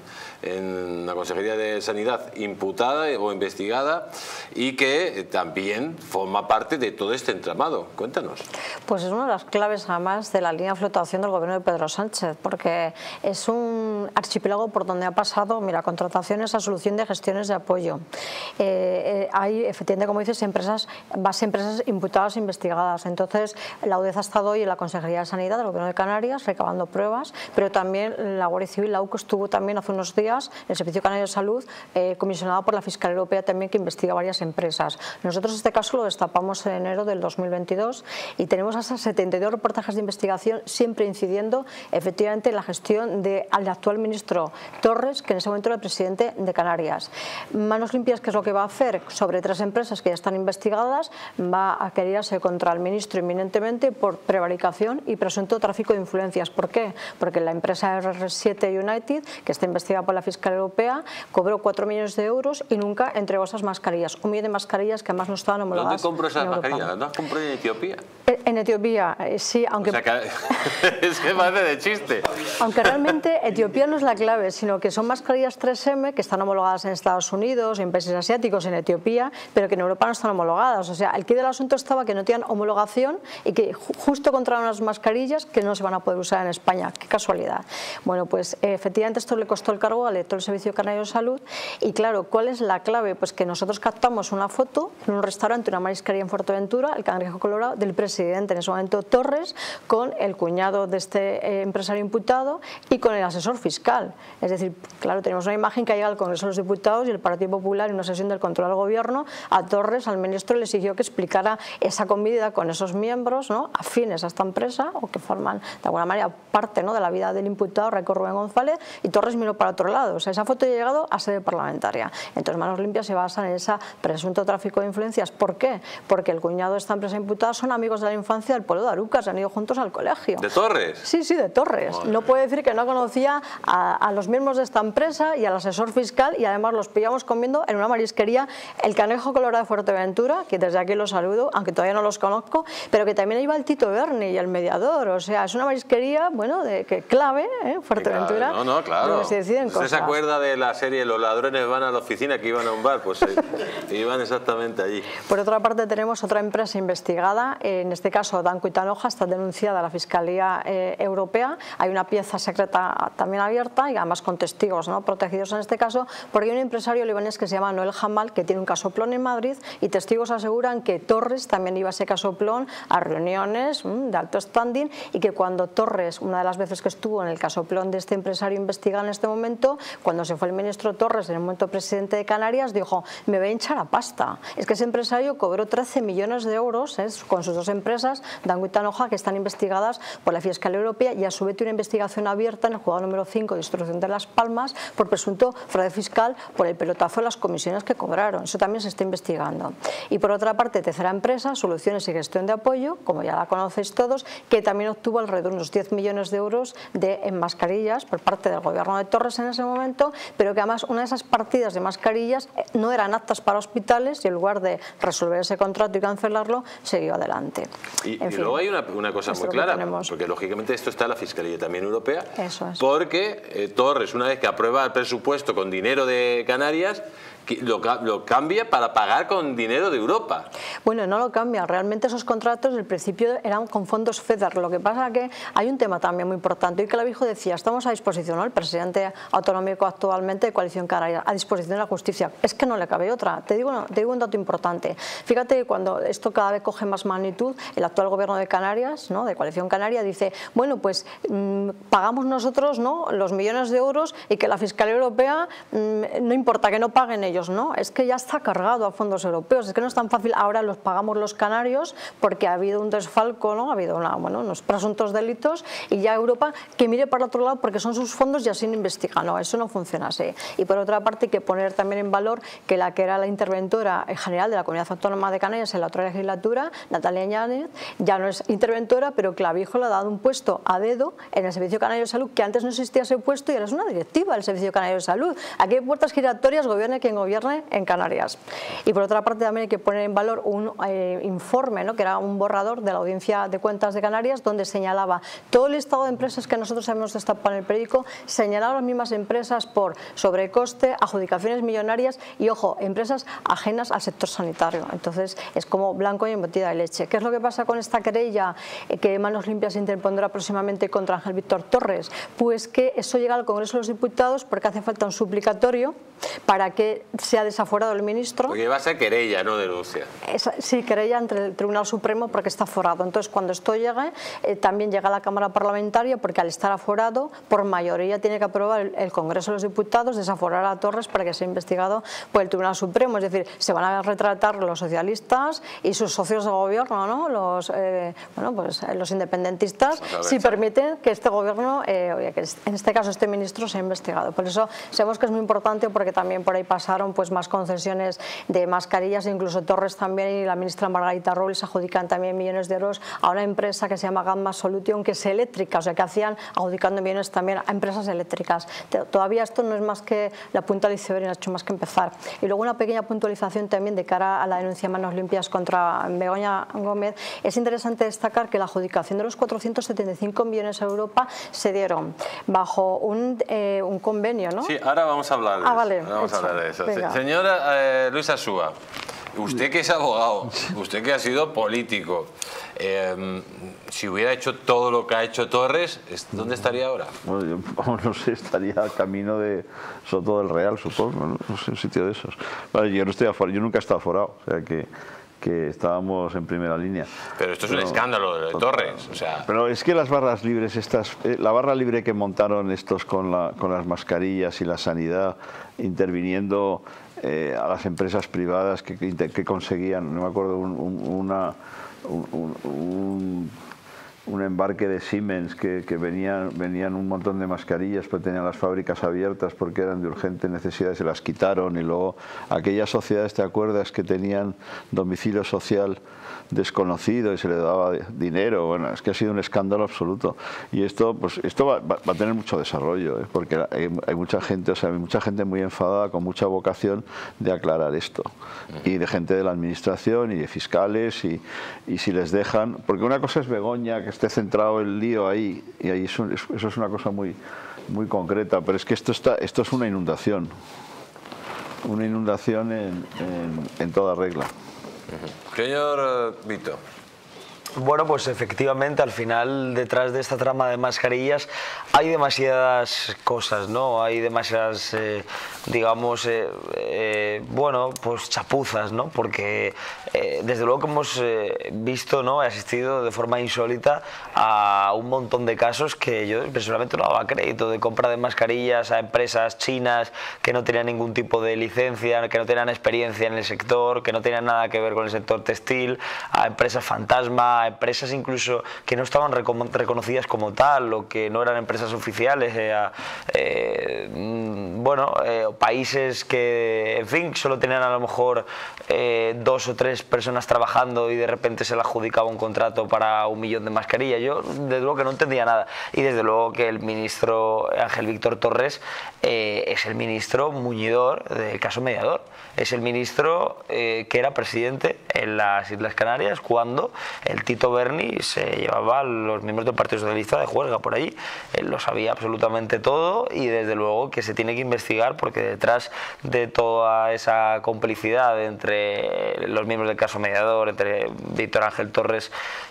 en la Consejería de Sanidad imputada o investigada, y que también forma parte de todo este entramado. Cuéntanos. Pues es una de las claves además de la línea de flotación del gobierno de Pedro Sánchez, porque es un archipiélago por donde ha pasado, mira, contrataciones a solución de gestiones de apoyo. Eh, eh, hay efectivamente, como dices, empresas, base empresas imputadas e investigadas. Entonces, la U D E Z ha estado hoy en la Consejería de Sanidad del gobierno de Canarias recabando pruebas, pero también la Guardia Civil, la U C O, estuvo también hace unos días el Servicio Canario de Salud, eh, comisionado por la Fiscalía Europea también, que investiga varias empresas. Nosotros este caso lo destapamos en enero del dos mil veintidós y tenemos hasta setenta y dos reportajes de investigación, siempre incidiendo efectivamente en la gestión del actual ministro Torres, que en ese momento era el presidente de Canarias. Manos Limpias, ¿qué es lo que va a hacer? Sobre tres empresas que ya están investigadas, va a quererse contra el ministro inminentemente por prevaricación y presunto tráfico de influencias. ¿Por qué? Porque la empresa R siete United, que está investigada por la Fiscalía Europea, cobró cuatro millones de euros y nunca entregó esas mascarillas. Un millón de mascarillas que además no estaban homologadas. ¿Dónde compró esas mascarillas? ¿Las compró en Etiopía? En Etiopía, sí, aunque... O sea que, es que parece de chiste. Aunque realmente Etiopía no es la clave, sino que son mascarillas tres eme que están homologadas en Estados Unidos, en países asiáticos, en Etiopía, pero que en Europa no están homologadas. O sea, el quid del asunto estaba que no tenían homologación y que justo compraron unas mascarillas que no se van a poder usar en España. Qué casualidad. Bueno, pues efectivamente esto le costó el cargo al director del Servicio Canario de Salud. Y claro, ¿cuál es la clave? Pues que nosotros captamos una foto en un restaurante, una marisquería en Fuerteventura, el Cangrejo Colorado, del presidente en ese momento Torres, con el cuñado de este eh, empresario imputado y con el asesor fiscal. Es decir, claro, tenemos una imagen que ha llegado al Congreso de los Diputados y el Partido Popular, en una sesión del control al gobierno, a Torres, al ministro, le exigió que explicara esa convivencia con esos miembros, ¿no?, afines a esta empresa o que forman de alguna manera parte, ¿no?, de la vida del imputado Raico Rubén González, y Torres miró para otro lado. O sea, esa foto ya ha llegado a sede parlamentaria. Entonces, Manos Limpias se basan en ese presunto tráfico de influencias. ¿Por qué? Porque el cuñado de esta empresa imputada son amigos de la infancia del pueblo de Arucas, han ido juntos al colegio. ¿De Torres? Sí, sí, de Torres. Madre. No puede decir que no conocía a, a los miembros de esta empresa y al asesor fiscal, y además los pillamos comiendo en una marisquería, el Cangrejo Colorado de Fuerteventura, que desde aquí los saludo, aunque todavía no los conozco, pero que también iba el Tito Berni y el mediador. O sea, es una marisquería, bueno, de que clave, ¿eh? Fuerteventura. No, no, claro. Donde se deciden ¿Usted cosas. se acuerda de la serie Los ladrones van a la oficina, que iban a un bar? Pues eh, iban exactamente allí. Por otra parte, tenemos otra empresa investigada, en este caso Danco y Tanoja, está denunciada a la Fiscalía eh, Europea. Hay una pieza secreta también abierta y además con testigos, ¿no?, protegidos en este caso, porque hay un empresario libanés que se llama Noel Jamal, que tiene un casoplón en Madrid, y testigos aseguran que Torres también iba a ese casoplón a reuniones mmm, de alto standing, y que cuando Torres, una de las veces que estuvo en el casoplón de este empresario investigado en este momento, cuando se fue el ministro Torres, en el momento presidente de Canarias, dijo: me voy a hinchar a pasta. Es que ese empresario cobró trece millones de euros ¿eh?, con sus dos empresas, Danco y Tanoja, que están investigadas por la Fiscalía Europea, y a su vez tiene una investigación abierta en el juzgado número cinco de instrucción de Las Palmas por presunto fraude fiscal por el pelotazo de las comisiones que cobraron. Eso también se está investigando. Y por otra parte, tercera empresa, Soluciones y Gestión de Apoyo, como ya la conocéis todos, que también obtuvo alrededor de unos diez millones de euros de, en mascarillas por parte del gobierno de Torres en ese momento, pero que además una de esas partidas de mascarillas no eran aptas para hospitales, y en lugar de resolver ese contrato y cancelarlo, siguió adelante. Y, en y fin, luego hay una, una cosa muy clara, porque lógicamente esto está en la Fiscalía también Europea, Eso es. porque eh, Torres, una vez que aprueba el presupuesto con dinero de Canarias, Lo, lo cambia para pagar con dinero de Europa. Bueno, no lo cambia. Realmente esos contratos del principio eran con fondos FEDER. Lo que pasa es que hay un tema también muy importante. Hoy Clavijo decía, estamos a disposición, ¿no?, el presidente autonómico actualmente de Coalición Canaria, a disposición de la justicia. Es que no le cabe otra. Te digo, te digo un dato importante. Fíjate que cuando esto cada vez coge más magnitud, el actual gobierno de Canarias, ¿no?, de Coalición Canaria, dice, bueno, pues mmm, pagamos nosotros, ¿no?, los millones de euros, y que la Fiscalía Europea mmm, no importa que no paguen ellos. No, es que ya está cargado a fondos europeos, es que no es tan fácil. Ahora los pagamos los canarios porque ha habido un desfalco, ¿no?, ha habido una, bueno, unos presuntos delitos, y ya Europa que mire para otro lado porque son sus fondos y así no investigan. No, No, eso no funciona así. Y por otra parte hay que poner también en valor que la que era la interventora general de la Comunidad Autónoma de Canarias en la otra legislatura, Natalia Ñáñez, ya no es interventora, pero Clavijo le ha dado un puesto a dedo en el Servicio Canario de Salud, que antes no existía ese puesto y ahora es una directiva del Servicio Canario de Salud. Aquí hay puertas giratorias, gobierne quien gobierne en Canarias. Y por otra parte también hay que poner en valor un eh, informe, ¿no?, que era un borrador de la Audiencia de Cuentas de Canarias, donde señalaba todo el listado de empresas que nosotros hemos destapado en el periódico, señalaba las mismas empresas por sobrecoste, adjudicaciones millonarias y, ojo, empresas ajenas al sector sanitario. Entonces es como blanco y embotida de leche. ¿Qué es lo que pasa con esta querella eh, que Manos Limpias interpondrá próximamente contra Ángel Víctor Torres? Pues que eso llega al Congreso de los Diputados porque hace falta un suplicatorio para que sea desaforado el ministro. Porque va a ser querella, no denuncia. Es, sí, querella ante el Tribunal Supremo porque está aforado. Entonces, cuando esto llegue, eh, también llega a la Cámara Parlamentaria porque al estar aforado, por mayoría tiene que aprobar el, el Congreso de los Diputados desaforar a Torres para que sea investigado por el Tribunal Supremo. Es decir, se van a retratar los socialistas y sus socios de gobierno, ¿no?, los, eh, bueno, pues, los independentistas, si permiten que este gobierno, eh, que en este caso este ministro, sea investigado. Por eso sabemos que es muy importante, porque también por ahí pasaron pues más concesiones de mascarillas, incluso Torres también y la ministra Margarita Robles adjudican también millones de euros a una empresa que se llama Gamma Solution, que es eléctrica, o sea que hacían adjudicando millones también a empresas eléctricas. Todavía esto no es más que la punta del iceberg, no ha hecho más que empezar. Y luego una pequeña puntualización también de cara a la denuncia Manos Limpias contra Begoña Gómez. Es interesante destacar que la adjudicación de los cuatrocientos setenta y cinco millones a Europa se dieron bajo un, eh, un convenio, ¿no? Sí, ahora vamos a hablar de ah, eso. Vale, Vamos hecho. a hablar de eso. Venga. Señora eh, Luisa Súa, usted que es abogado, usted que ha sido político, eh, si hubiera hecho todo lo que ha hecho Torres, ¿dónde estaría ahora? Bueno, yo no sé, estaría camino de Soto del Real, supongo, no, no sé, un sitio de esos. Vale, yo no estoy aforado, yo nunca he estado aforado, o sea que, que estábamos en primera línea. Pero esto es pero, un escándalo de Torres, o sea... Pero es que las barras libres, estas, eh, la barra libre que montaron estos con, la, con las mascarillas y la sanidad, interviniendo eh, a las empresas privadas que, que, que conseguían, no me acuerdo, un, un, una... Un, un, un, un embarque de Siemens que, que venían, venían un montón de mascarillas, pero tenían las fábricas abiertas porque eran de urgente necesidad, se las quitaron. Y luego aquellas sociedades, ¿te acuerdas?, que tenían domicilio social desconocido y se le daba dinero. Bueno, es que ha sido un escándalo absoluto. Y esto, pues, esto va, va a tener mucho desarrollo, ¿eh? Porque hay, hay mucha gente, o sea, hay mucha gente muy enfadada, con mucha vocación de aclarar esto. Y de gente de la administración y de fiscales, y, y si les dejan, porque una cosa es Begoña, que esté centrado el lío ahí, y ahí eso, eso es una cosa muy, muy concreta, pero es que esto, está, esto es una inundación. Una inundación en, en, en toda regla. Señor Vito. Bueno, pues efectivamente, al final, detrás de esta trama de mascarillas hay demasiadas cosas, ¿no? Hay demasiadas, eh, digamos, eh, eh, bueno, pues chapuzas, ¿no? Porque eh, desde luego que hemos eh, visto, ¿no?, he asistido de forma insólita a un montón de casos que yo personalmente no daba crédito, de compra de mascarillas a empresas chinas que no tenían ningún tipo de licencia, que no tenían experiencia en el sector, que no tenían nada que ver con el sector textil, a empresas fantasma, a empresas incluso que no estaban reconocidas como tal o que no eran empresas oficiales, eh, a, eh, bueno, eh, países que, en fin, solo tenían a lo mejor eh, dos o tres personas trabajando y de repente se le adjudicaba un contrato para un millón de mascarillas. Yo desde luego que no entendía nada, y desde luego que el ministro Ángel Víctor Torres eh, es el ministro muñidor del caso Mediador. Es el ministro eh, que era presidente en las Islas Canarias cuando el Tito Berni se llevaba a los miembros del Partido Socialista de juerga por allí. Él lo sabía absolutamente todo, y desde luego que se tiene que investigar, porque detrás de toda esa complicidad entre los miembros del caso Mediador, entre Víctor Ángel Torres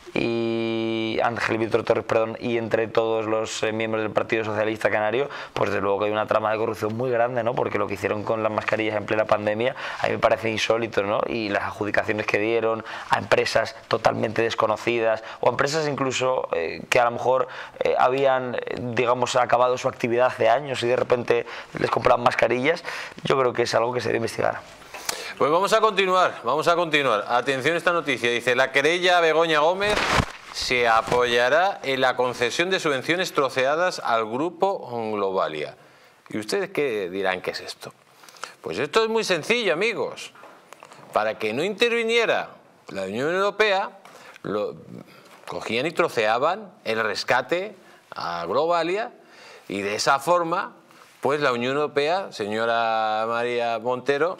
y Ángel Víctor Torres, perdón, y entre todos los eh, miembros del Partido Socialista Canario, pues desde luego que hay una trama de corrupción muy grande, ¿no? Porque lo que hicieron con las mascarillas en plena pandemia a mí me parece insólito, ¿no? Y las adjudicaciones que dieron a empresas totalmente desconocidas, o a empresas incluso eh, que a lo mejor eh, habían, digamos, acabado su actividad hace años y de repente les compraban mascarillas, yo creo que es algo que se debe investigar. Pues vamos a continuar, vamos a continuar. Atención a esta noticia. Dice: la querella a Begoña Gómez se apoyará en la concesión de subvenciones troceadas al grupo Globalia. ¿Y ustedes qué dirán que es esto? Pues esto es muy sencillo, amigos. Para que no interviniera la Unión Europea, lo, cogían y troceaban el rescate a Globalia y de esa forma, pues la Unión Europea, señora María Montero,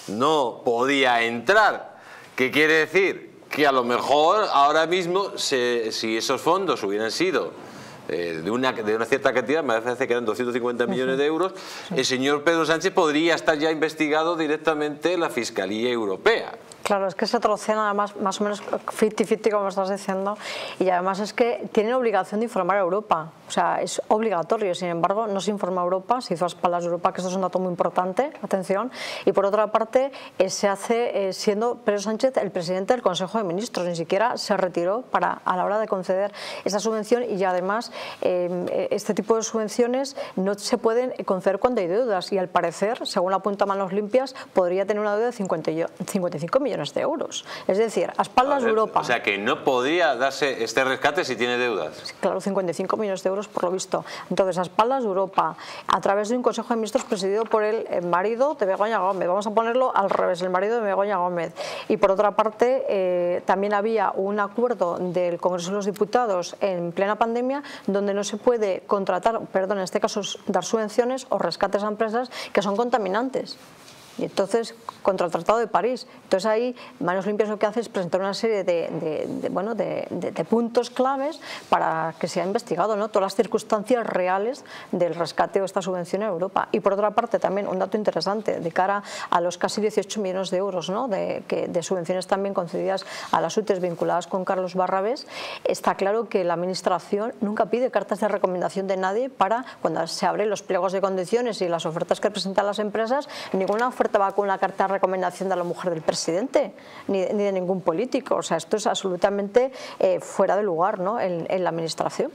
no podía entrar. ¿Qué quiere decir? Que a lo mejor ahora mismo, se, si esos fondos hubieran sido eh, de, una, de una cierta cantidad, me parece que eran doscientos cincuenta millones de euros, el señor Pedro Sánchez podría estar ya investigado directamente en la Fiscalía Europea. Claro, es que se trocea nada más, más o menos cincuenta cincuenta, como estás diciendo, y además es que tienen obligación de informar a Europa, o sea, es obligatorio. Sin embargo, no se informa a Europa, se hizo a espaldas de Europa, que esto es un dato muy importante, atención, y por otra parte, eh, se hace eh, siendo Pedro Sánchez el presidente del Consejo de Ministros, ni siquiera se retiró para a la hora de conceder esa subvención, y además eh, este tipo de subvenciones no se pueden conceder cuando hay deudas, y al parecer, según apunta Manos Limpias, podría tener una deuda de cincuenta y cinco millones de euros. Es decir, a espaldas de Europa. O sea, que no podría darse este rescate si tiene deudas. Claro, cincuenta y cinco millones de euros por lo visto. Entonces, a espaldas de Europa, a través de un Consejo de Ministros presidido por el marido de Begoña Gómez. Vamos a ponerlo al revés, el marido de Begoña Gómez. Y por otra parte, eh, también había un acuerdo del Congreso de los Diputados en plena pandemia donde no se puede contratar, perdón, en este caso dar subvenciones o rescates a empresas que son contaminantes. Y entonces, contra el Tratado de París. Entonces ahí Manos Limpias lo que hace es presentar una serie de, de, de, bueno, de, de, de puntos claves para que sea investigado, ¿no?, todas las circunstancias reales del rescate o esta subvención a Europa. Y por otra parte también un dato interesante de cara a los casi dieciocho millones de euros, ¿no?, de, que, de subvenciones también concedidas a las U T E s vinculadas con Carlos Barrabés. Está claro que la Administración nunca pide cartas de recomendación de nadie para, cuando se abren los pliegos de condiciones y las ofertas que presentan las empresas, ninguna oferta va con una carta de recomendación de la mujer del presidente, ni, ni de ningún político. O sea, esto es absolutamente eh, fuera de lugar, ¿no?, en, en la Administración.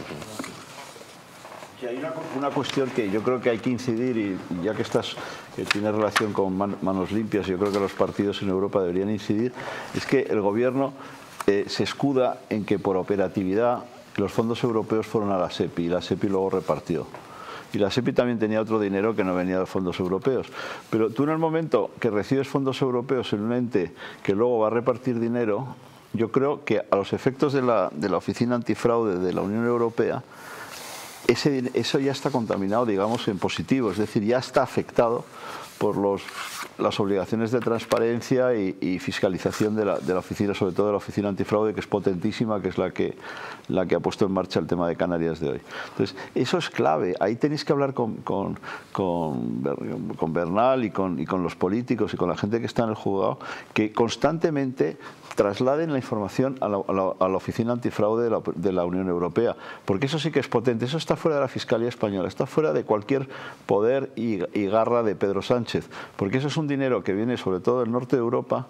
Sí, hay una, una cuestión que yo creo que hay que incidir, y, y ya que estás, que tiene relación con man, Manos Limpias, yo creo que los partidos en Europa deberían incidir, es que el gobierno eh, se escuda en que por operatividad los fondos europeos fueron a la SEPI y la SEPI luego repartió. Y la SEPI también tenía otro dinero que no venía de fondos europeos. Pero tú, en el momento que recibes fondos europeos en un ente que luego va a repartir dinero, yo creo que a los efectos de la, de la Oficina Antifraude de la Unión Europea, ese, eso ya está contaminado, digamos, en positivo. Es decir, ya está afectado por los, las obligaciones de transparencia y, y fiscalización de la, de la oficina, sobre todo de la Oficina Antifraude, que es potentísima, que es la que, la que ha puesto en marcha el tema de Canarias de hoy. Entonces, eso es clave. Ahí tenéis que hablar con, con, con, con Bernal y con, y con los políticos y con la gente que está en el juzgado, que constantemente trasladen la información a la, a la, a la Oficina Antifraude de la, de la Unión Europea, porque eso sí que es potente. Eso está fuera de la Fiscalía Española, está fuera de cualquier poder y, y garra de Pedro Sánchez, porque eso es un dinero que viene sobre todo del norte de Europa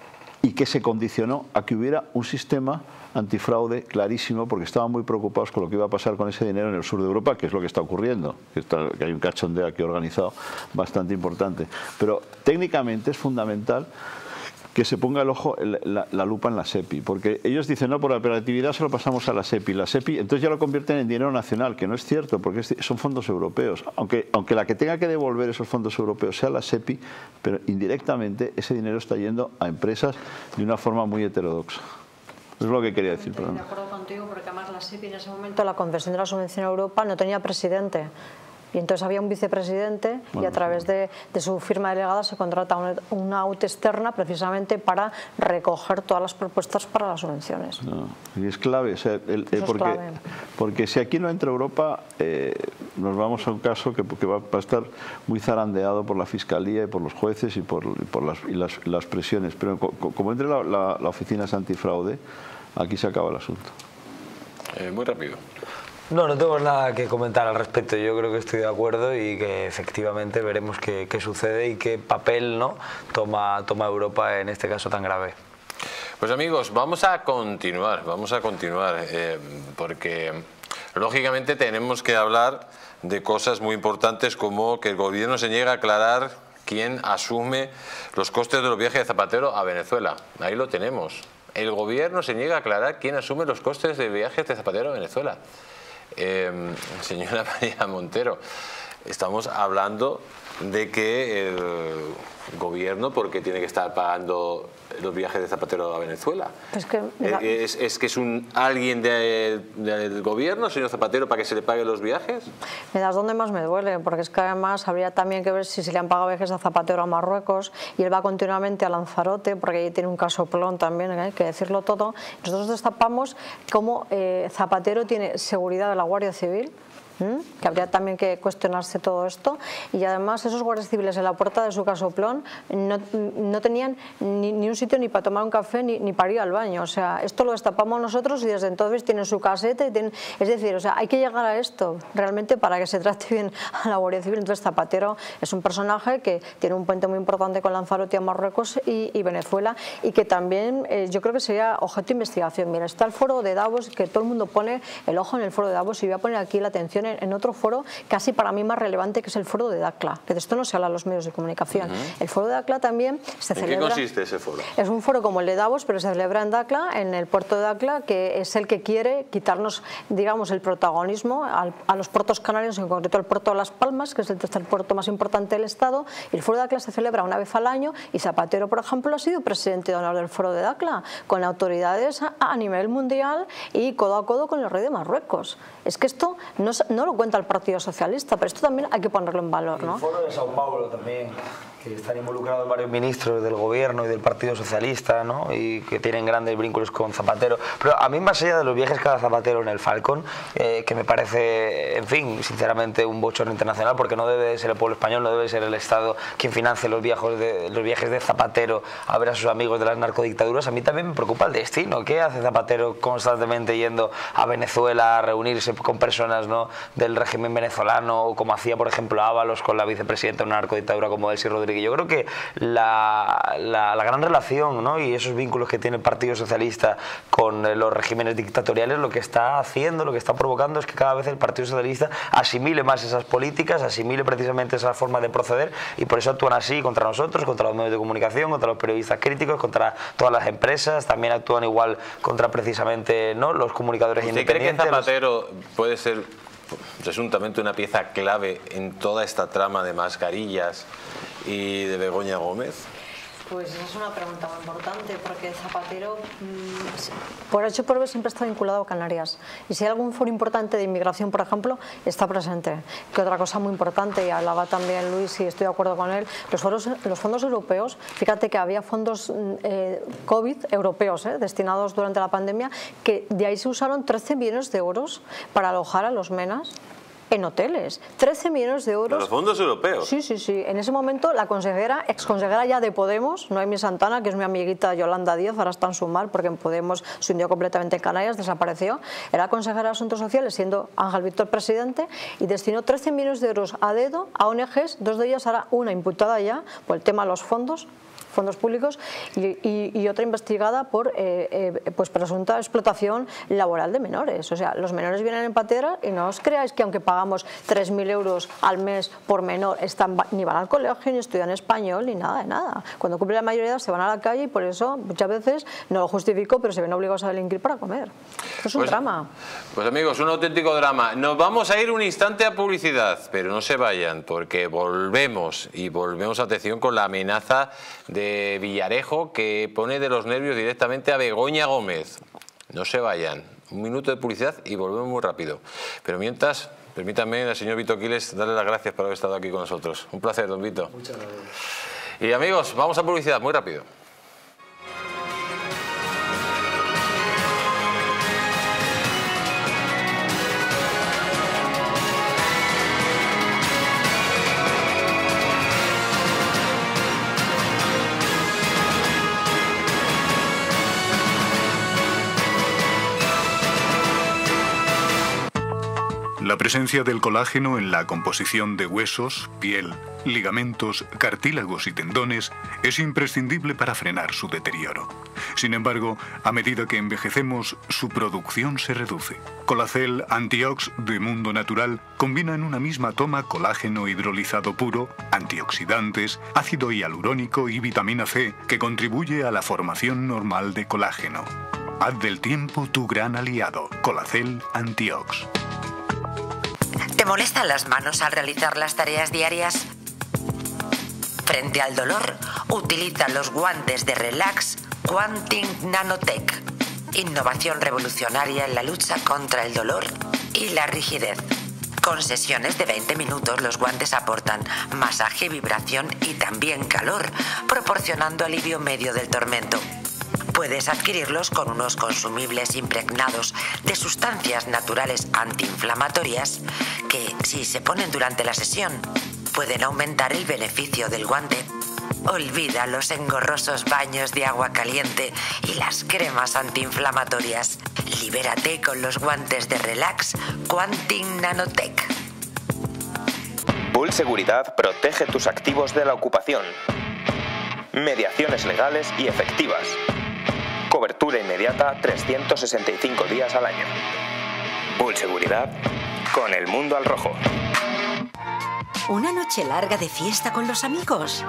y que se condicionó a que hubiera un sistema antifraude clarísimo, porque estaban muy preocupados con lo que iba a pasar con ese dinero en el sur de Europa, que es lo que está ocurriendo, que, está, que hay un cachondeo aquí organizado bastante importante. Pero técnicamente es fundamental que se ponga el ojo, la, la lupa en la SEPI, porque ellos dicen, no, por la operatividad se lo pasamos a la SEPI, la SEPI, entonces ya lo convierten en dinero nacional, que no es cierto, porque es, son fondos europeos, aunque, aunque la que tenga que devolver esos fondos europeos sea la SEPI, pero indirectamente ese dinero está yendo a empresas de una forma muy heterodoxa. Es lo que quería decir. Estoy de acuerdo contigo, porque además la SEPI en ese momento, la concesión de la subvención a Europa, no tenía presidente. Y entonces había un vicepresidente, bueno, y a través de, de su firma delegada se contrata una, una U T E externa precisamente para recoger todas las propuestas para las subvenciones. No, y es clave, o sea, el, el, porque, clave. porque si aquí no entra Europa, eh, nos vamos a un caso que, que va, va a estar muy zarandeado por la Fiscalía y por los jueces y por, y por las, y las, las presiones. Pero como entre la, la, la Oficina Antifraude, aquí se acaba el asunto. Eh, muy rápido. No, no tengo nada que comentar al respecto. Yo creo que estoy de acuerdo y que efectivamente veremos qué, qué sucede y qué papel, ¿no?, toma, toma Europa en este caso tan grave. Pues amigos, vamos a continuar, vamos a continuar, eh, porque lógicamente tenemos que hablar de cosas muy importantes, como que el gobierno se niega a aclarar quién asume los costes de los viajes de Zapatero a Venezuela. Ahí lo tenemos. El gobierno se niega a aclarar quién asume los costes de viajes de Zapatero a Venezuela. Eh, señora María Montero, estamos hablando de que el gobierno, porque tiene que estar pagando los viajes de Zapatero a Venezuela. Es que, ¿Es, es que es un alguien de, de, del gobierno, señor Zapatero, para que se le paguen los viajes? Me das donde más me duele, porque es que además habría también que ver si se le han pagado viajes a Zapatero a Marruecos y él va continuamente a Lanzarote, porque ahí tiene un casoplón también, hay que decirlo todo. Nosotros destapamos cómo eh, Zapatero tiene seguridad de la Guardia Civil, ¿Mm? que habría también que cuestionarse todo esto, y además esos guardias civiles en la puerta de su casoplón no, no tenían ni, ni un sitio ni para tomar un café ni, ni para ir al baño. O sea, esto lo destapamos nosotros y desde entonces tienen su caseta y tienen, es decir, o sea, hay que llegar a esto realmente para que se trate bien a la Guardia Civil. Entonces Zapatero es un personaje que tiene un puente muy importante con Lanzarote a Marruecos y, y Venezuela, y que también eh, yo creo que sería objeto de investigación. Mira, está el foro de Davos, que todo el mundo pone el ojo en el foro de Davos, y voy a poner aquí la atención en otro foro casi para mí más relevante, que es el foro de Dacla, que de esto no se habla en los medios de comunicación. Uh-huh. El foro de Dacla también se ¿En celebra... qué consiste ese foro? Es un foro como el de Davos, pero se celebra en Dacla, en el puerto de Dacla, que es el que quiere quitarnos, digamos, el protagonismo al, a los puertos canarios, en concreto el puerto de Las Palmas, que es el tercer puerto más importante del Estado. Y el foro de Dacla se celebra una vez al año, y Zapatero, por ejemplo, ha sido presidente de honor del foro de Dacla, con autoridades a, a nivel mundial y codo a codo con el rey de Marruecos. Es que esto no, no lo cuenta el Partido Socialista, pero esto también hay que ponerlo en valor, ¿no? El foro de Sao Paulo también, que están involucrados varios ministros del gobierno y del Partido Socialista, ¿no? Y que tienen grandes vínculos con Zapatero. Pero a mí, más allá de los viajes que haga Zapatero en el Falcon, eh, que me parece, en fin, sinceramente un bochorno internacional, porque no debe ser el pueblo español, no debe ser el Estado quien financie los viajes de, los viajes de Zapatero a ver a sus amigos de las narcodictaduras. A mí también me preocupa el destino. ¿Qué hace Zapatero constantemente yendo a Venezuela a reunirse con personas, ¿no?, del régimen venezolano, o como hacía, por ejemplo, Ábalos con la vicepresidenta de una narcodictadura como Delcy Rodríguez? Yo creo que la, la, la gran relación, ¿no?, y esos vínculos que tiene el Partido Socialista con los regímenes dictatoriales, lo que está haciendo, lo que está provocando es que cada vez el Partido Socialista asimile más esas políticas, asimile precisamente esa forma de proceder, y por eso actúan así contra nosotros, contra los medios de comunicación, contra los periodistas críticos, contra todas las empresas. También actúan igual contra precisamente, ¿no?, los comunicadores ¿Usted independientes. ¿Cree que Zapatero puede ser presuntamente una pieza clave en toda esta trama de mascarillas y de Begoña Gómez? Pues esa es una pregunta muy importante, porque Zapatero, mmm, por hecho por ver, siempre está vinculado a Canarias. Y si hay algún foro importante de inmigración, por ejemplo, está presente. Que otra cosa muy importante, y hablaba también Luis, y estoy de acuerdo con él, los, foros, los fondos europeos, fíjate que había fondos eh, COVID europeos eh, destinados durante la pandemia, que de ahí se usaron trece millones de euros para alojar a los menas en hoteles. trece millones de euros. ¿Los fondos europeos? Sí, sí, sí. En ese momento la consejera, exconsejera ya de Podemos, Noemí Santana, que es mi amiguita Yolanda Díaz, ahora está en su mal porque en Podemos se hundió completamente en Canarias, desapareció. Era consejera de Asuntos Sociales, siendo Ángel Víctor presidente, y destinó trece millones de euros a dedo a O N Ges, dos de ellas ahora una imputada ya por el tema de los fondos, fondos públicos, y, y, y otra investigada por eh, eh, pues presunta explotación laboral de menores. O sea, los menores vienen en patera, y no os creáis que aunque pagamos tres mil euros al mes por menor, están, ni van al colegio, ni estudian español, ni nada de nada. Cuando cumplen la mayoría de edad se van a la calle, y por eso muchas veces, no lo justifico, pero se ven obligados a delinquir para comer. Esto es un pues, drama. Pues amigos, un auténtico drama. Nos vamos a ir un instante a publicidad, pero no se vayan, porque volvemos, y volvemos, atención, con la amenaza de Villarejo, que pone de los nervios directamente a Begoña Gómez. No se vayan. Un minuto de publicidad y volvemos muy rápido. Pero mientras, permítanme al señor Vito Quiles darle las gracias por haber estado aquí con nosotros. Un placer, don Vito. Muchas gracias. Y amigos, vamos a publicidad muy rápido. La presencia del colágeno en la composición de huesos, piel, ligamentos, cartílagos y tendones es imprescindible para frenar su deterioro. Sin embargo, a medida que envejecemos, su producción se reduce. Colacel Antiox de Mundo Natural combina en una misma toma colágeno hidrolizado puro, antioxidantes, ácido hialurónico y vitamina C, que contribuye a la formación normal de colágeno. Haz del tiempo tu gran aliado. Colacel Antiox. ¿Te molestan las manos al realizar las tareas diarias? Frente al dolor, utiliza los guantes de Relax Quantum Nanotech. Innovación revolucionaria en la lucha contra el dolor y la rigidez. Con sesiones de veinte minutos, los guantes aportan masaje, vibración y también calor, proporcionando alivio en medio del tormento. Puedes adquirirlos con unos consumibles impregnados de sustancias naturales antiinflamatorias que, si se ponen durante la sesión, pueden aumentar el beneficio del guante. Olvida los engorrosos baños de agua caliente y las cremas antiinflamatorias. Libérate con los guantes de Relax Quantum Nanotech. Bull Seguridad protege tus activos de la ocupación. Mediaciones legales y efectivas. Cobertura inmediata trescientos sesenta y cinco días al año. Bull Seguridad, con el mundo al rojo. ¿Una noche larga de fiesta con los amigos?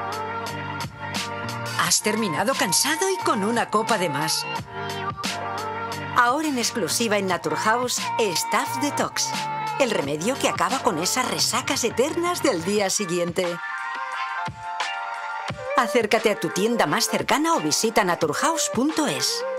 ¿Has terminado cansado y con una copa de más? Ahora en exclusiva en Naturhaus, Staff Detox. El remedio que acaba con esas resacas eternas del día siguiente. Acércate a tu tienda más cercana o visita naturhaus punto es.